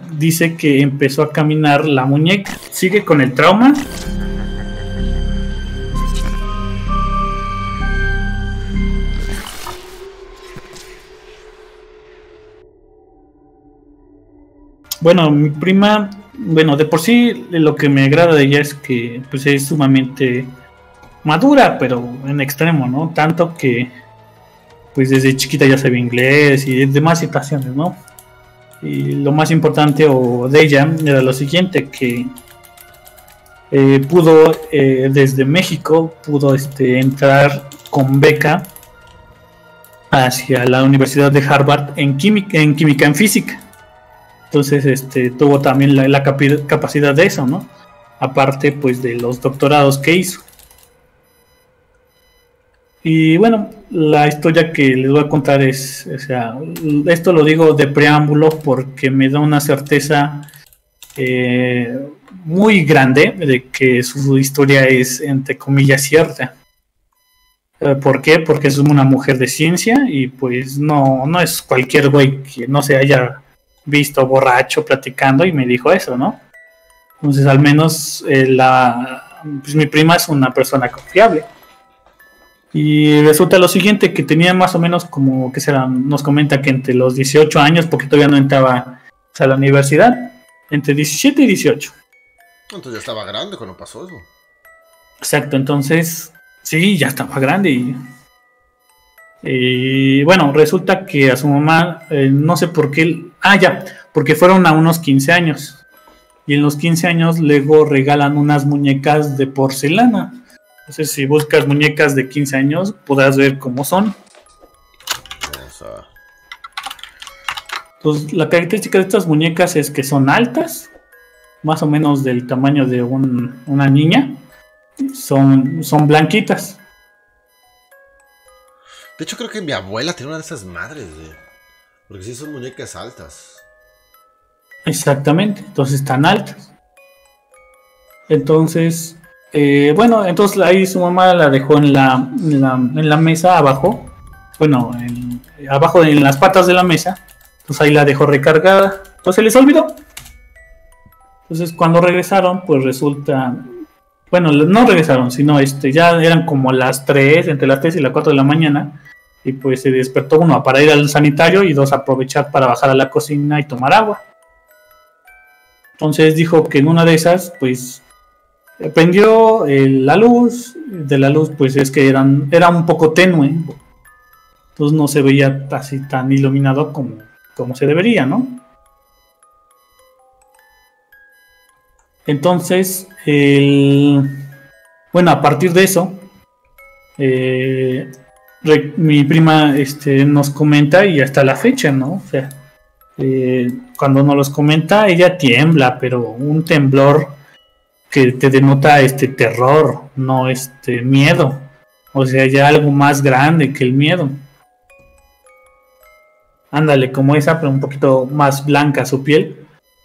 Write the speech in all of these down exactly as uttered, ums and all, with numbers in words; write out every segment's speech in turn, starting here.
dice que empezó a caminar la muñeca. Sigue con el trauma. Bueno, mi prima, bueno, de por sí lo que me agrada de ella es que pues es sumamente madura, pero en extremo, ¿no? Tanto que pues desde chiquita ya sabía inglés y demás situaciones, ¿no? Y lo más importante o de ella era lo siguiente, que eh, pudo eh, desde México, pudo este, entrar con beca hacia la Universidad de Harvard en química, en química en física. Entonces este, tuvo también la, la capi- capacidad de eso, ¿no? Aparte pues de los doctorados que hizo. Y bueno, la historia que les voy a contar es, o sea, esto lo digo de preámbulo porque me da una certeza eh, muy grande de que su historia es, entre comillas, cierta. Eh, ¿Por qué? Porque es una mujer de ciencia y pues no, no es cualquier güey que no se haya visto borracho platicando y me dijo eso, ¿no? Entonces al menos eh, la, pues, mi prima es una persona confiable. Y resulta lo siguiente, que tenía más o menos como, que será, nos comenta que entre los dieciocho años, porque todavía no entraba a la universidad, entre diecisiete y dieciocho. Entonces ya estaba grande cuando pasó eso. Exacto, entonces, sí, ya estaba grande y... Y bueno, resulta que a su mamá, eh, no sé por qué, ah ya, porque fueron a unos quince años. Y en los quince años luego regalan unas muñecas de porcelana. Entonces si buscas muñecas de quince años, podrás ver cómo son. Entonces la característica de estas muñecas es que son altas, más o menos del tamaño de un, una niña. Son, son blanquitas. De hecho, creo que mi abuela tiene una de esas madres, güey. Porque sí son muñecas altas. Exactamente, entonces están altas. Entonces, eh, bueno, entonces ahí su mamá la dejó en la, en la, en la mesa abajo. Bueno, en, abajo en las patas de la mesa. Entonces ahí la dejó recargada. Entonces se les olvidó. Entonces cuando regresaron, pues resulta... Bueno, no regresaron, sino este, ya eran como las tres, entre las tres y las cuatro de la mañana. Y pues se despertó uno para ir al sanitario y dos aprovechar para bajar a la cocina y tomar agua. Entonces dijo que en una de esas, pues, prendió eh, la luz. De la luz, pues es que eran, era un poco tenue. Entonces no se veía así tan iluminado como, como se debería, ¿no? Entonces, el... bueno, a partir de eso, eh, re, mi prima este, nos comenta y hasta la fecha, ¿no? O sea, eh, cuando nos los comenta, ella tiembla, pero un temblor que te denota este terror, no este miedo. O sea, ya algo más grande que el miedo. Ándale, como esa, pero un poquito más blanca su piel.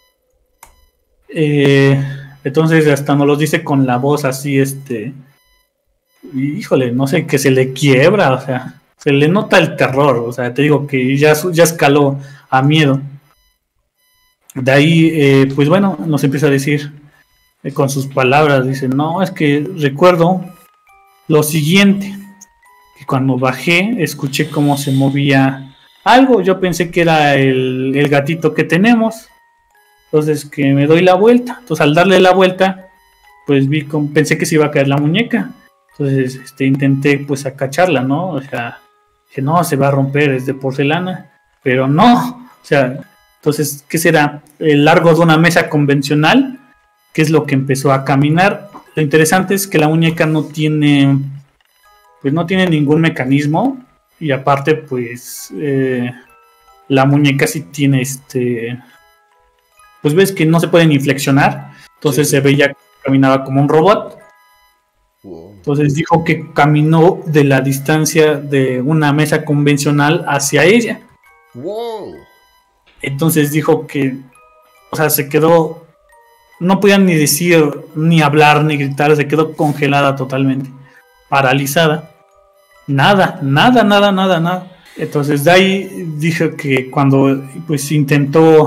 Eh, entonces hasta nos los dice con la voz así, este, híjole, no sé, que se le quiebra, o sea, se le nota el terror, o sea, te digo que ya, ya escaló a miedo. De ahí, eh, pues bueno, nos empieza a decir eh, con sus palabras, dice, no, es que recuerdo lo siguiente, que cuando bajé escuché cómo se movía algo, yo pensé que era el, el gatito que tenemos. Entonces que me doy la vuelta. Entonces al darle la vuelta, pues vi con, pensé que se iba a caer la muñeca. Entonces este, intenté pues acacharla, ¿no? O sea, que no, se va a romper, es de porcelana. Pero no, o sea, entonces, ¿qué será? El largo de una mesa convencional, que es lo que empezó a caminar. Lo interesante es que la muñeca no tiene, pues no tiene ningún mecanismo. Y aparte, pues, eh, la muñeca sí tiene este... pues ves que no se pueden inflexionar, entonces sí, se veía que caminaba como un robot. Wow. Entonces dijo que caminó de la distancia de una mesa convencional hacia ella. Wow. Entonces dijo que, o sea, se quedó, no podía ni decir, ni hablar, ni gritar, se quedó congelada totalmente, paralizada. Nada, nada, nada, nada, nada. Entonces de ahí dije que cuando pues intentó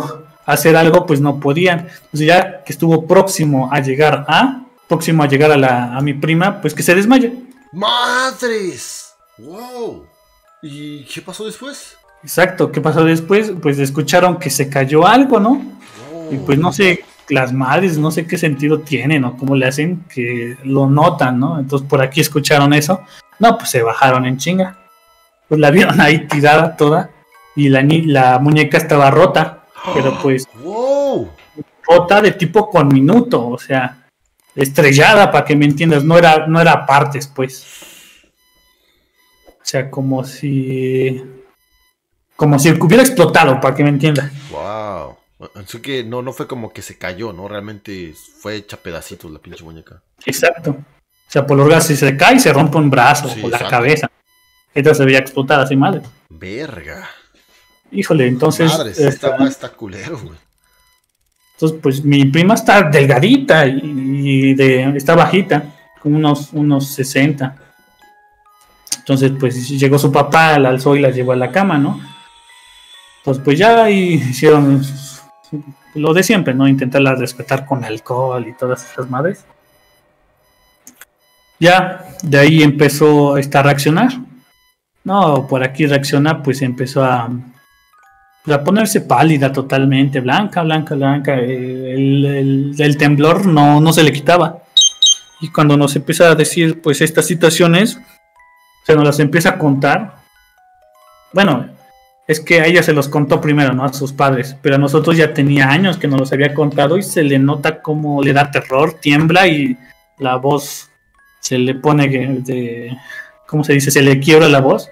hacer algo, pues no podían. Entonces ya que estuvo próximo a llegar a, próximo a llegar a, la, a mi prima, pues que se desmaya. ¡Madres! ¡Wow! ¿Y qué pasó después? Exacto, ¿qué pasó después? Pues escucharon que se cayó algo, ¿no? Oh. Y pues no sé, las madres, no sé qué sentido tienen o cómo le hacen, que lo notan, ¿no? Entonces por aquí escucharon eso. No, pues se bajaron en chinga. Pues la vieron ahí tirada toda y la, la muñeca estaba rota, pero pues wow. rota de tipo con minuto, o sea, estrellada, para que me entiendas, no era, no era partes, pues. O sea, como si como si hubiera explotado, para que me entiendas. Wow. Así que no, no fue como que se cayó, ¿no? Realmente fue hecha pedacitos la pinche muñeca. Exacto. O sea, por los gases, si se cae, se rompe un brazo sí, o la exacto. cabeza. Esta se veía explotada así mal. Verga. Híjole, entonces... Madre, sí, está, está, está culero, güey. Entonces, pues mi prima está delgadita y, y de, está bajita, con unos, unos sesenta. Entonces, pues llegó su papá, la alzó y la llevó a la cama, ¿no? Entonces, pues ya ahí hicieron lo de siempre, ¿no? Intentarla respetar con alcohol y todas esas madres. Ya, de ahí empezó esta a reaccionar. No, por aquí reacciona, pues empezó a, a ponerse pálida totalmente, blanca, blanca, blanca. El, el, el temblor no, no se le quitaba. Y cuando nos empieza a decir, pues, estas situaciones, se nos las empieza a contar. Bueno, es que a ella se los contó primero, ¿no? A sus padres. Pero a nosotros ya tenía años que nos los había contado y se le nota como le da terror, tiembla y la voz se le pone de... ¿Cómo se dice? Se le quiebra la voz.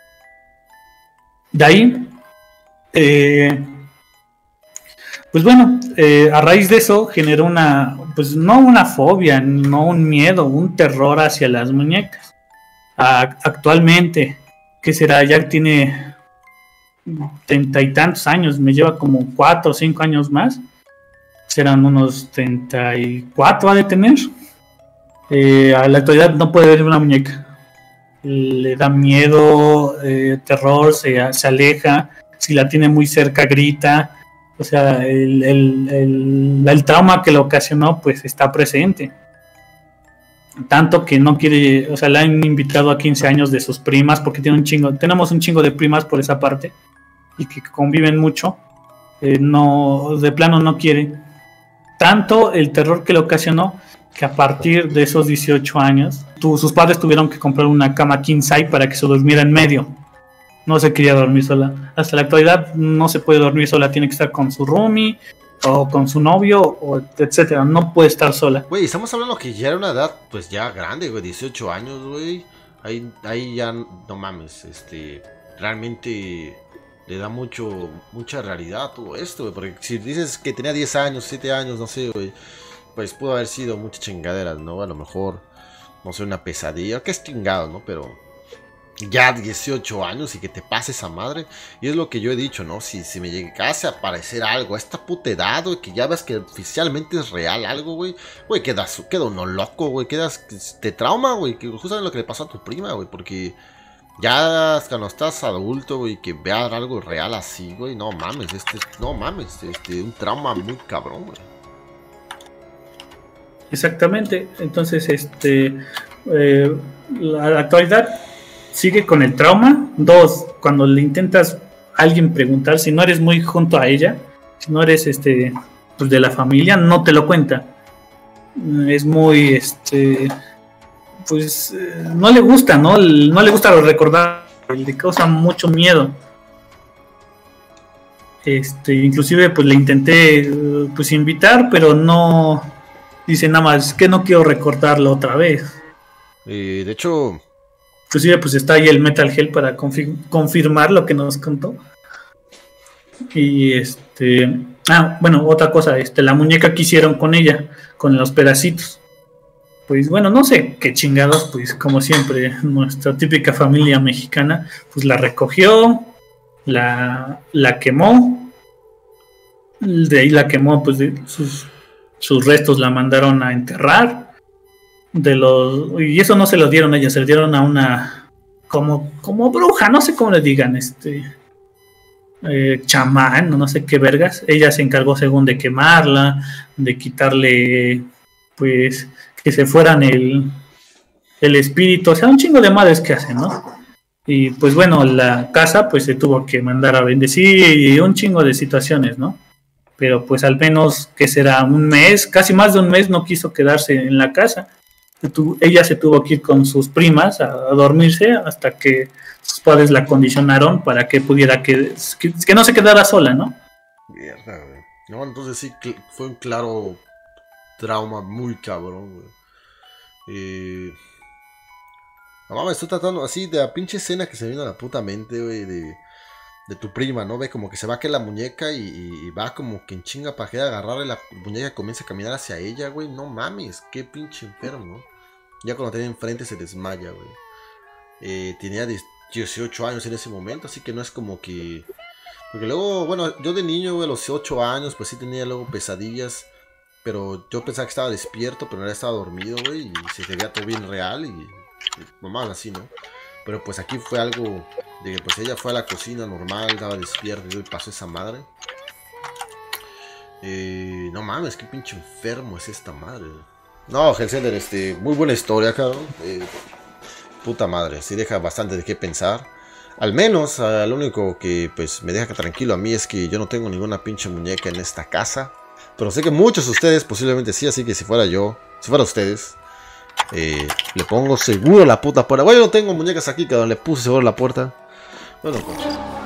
De ahí, eh, pues bueno, eh, a raíz de eso generó una, pues no una fobia, no un miedo, un terror hacia las muñecas. A, actualmente, ¿qué será? Ya tiene treinta y tantos años, me lleva como cuatro o cinco años más. Serán unos treinta y cuatro ha de tener. Eh, a la actualidad no puede ver una muñeca. Le da miedo, eh, terror, se, se aleja, si la tiene muy cerca grita, o sea, el, el, el, el trauma que le ocasionó pues está presente, tanto que no quiere, o sea, la han invitado a quince años de sus primas, porque tiene un chingo, tenemos un chingo de primas por esa parte, y que conviven mucho, eh, no, de plano no quiere, tanto el terror que le ocasionó, que a partir de esos dieciocho años, tu, sus padres tuvieron que comprar una cama king size para que se durmiera en medio. No se quería dormir sola. Hasta la actualidad no se puede dormir sola, tiene que estar con su roomie o con su novio, o etcétera. No puede estar sola. Güey, estamos hablando que ya era una edad, pues ya grande, güey, dieciocho años, güey. Ahí, ahí ya, no mames, este, realmente le da mucho, mucha realidad a todo esto, güey. Porque si dices que tenía diez años, siete años, no sé, güey, pues pudo haber sido muchas chingaderas, ¿no? A lo mejor, no sé, una pesadilla, que es chingado, ¿no? Pero ya dieciocho años y que te pase esa madre. Y es lo que yo he dicho, ¿no? Si, si me llegase a aparecer algo a esta puta edad, güey, que ya ves que oficialmente es real algo, güey, güey, quedas, queda uno loco, güey, quedas, te trauma, güey, que justamente lo que le pasó a tu prima, güey, porque ya cuando estás adulto, güey, que veas algo real así, güey, no mames, este, no mames, este, un trauma muy cabrón, güey. Exactamente, entonces este eh, la actualidad sigue con el trauma. Dos, cuando le intentas a alguien preguntar, si no eres muy junto a ella, si no eres este pues de la familia, no te lo cuenta. Es muy este pues eh, no le gusta, ¿no? No le gusta recordar, le causa mucho miedo. Este, inclusive pues le intenté pues invitar, pero no. Dice nada más que no quiero recordarlo otra vez. Eh, de hecho, inclusive pues está ahí el Metal Gel para confir- confirmar lo que nos contó. Y este, ah, bueno, otra cosa, este, la muñeca que hicieron con ella, con los pedacitos. Pues bueno, no sé qué chingados, pues como siempre, nuestra típica familia mexicana, pues la recogió, la, la quemó, de ahí la quemó, pues de sus sus restos la mandaron a enterrar de los y eso no se lo dieron a ella, se lo dieron a una como como bruja, no sé cómo le digan, este eh, chamán, no sé qué vergas. Ella se encargó según de quemarla, de quitarle, pues, que se fueran el, el espíritu, o sea, un chingo de madres que hacen, ¿no? Y pues bueno, la casa pues se tuvo que mandar a bendecir y un chingo de situaciones, ¿no? Pero pues al menos que será un mes, casi más de un mes no quiso quedarse en la casa. Ella se tuvo que ir con sus primas a, a dormirse hasta que sus padres la condicionaron para que pudiera que, que, que no se quedara sola, ¿no? Mierda, güey. No, entonces sí fue un claro trauma muy cabrón, güey. Eh... No mames, estoy tratando así de la pinche escena que se me vino a la puta mente, güey, de, de tu prima, ¿no? Ve como que se va a caer la muñeca y, y, y va como que en chinga para que agarrarle la muñeca, comienza a caminar hacia ella, güey. No mames, qué pinche enfermo, ¿no? Ya cuando tenía enfrente se desmaya, güey. Eh, tenía dieciocho años en ese momento, así que no es como que... Porque luego, bueno, yo de niño, güey, a los ocho años, pues sí tenía luego pesadillas. Pero yo pensaba que estaba despierto, pero no estaba dormido, güey. Y se veía todo bien real y... Mamá, así, ¿no? Pero pues aquí fue algo de que pues ella fue a la cocina normal, estaba despierta y pasó esa madre. Eh, no mames, qué pinche enfermo es esta madre. No, Hellsender, este, muy buena historia, cabrón. Eh, puta madre, sí deja bastante de qué pensar. Al menos, uh, lo único que pues me deja tranquilo a mí es que yo no tengo ninguna pinche muñeca en esta casa. Pero sé que muchos de ustedes posiblemente sí, así que si fuera yo, si fuera ustedes... Eh, le pongo seguro la puta puerta. Bueno, yo no tengo muñecas aquí, cabrón. Le puse seguro la puerta. Bueno, pues.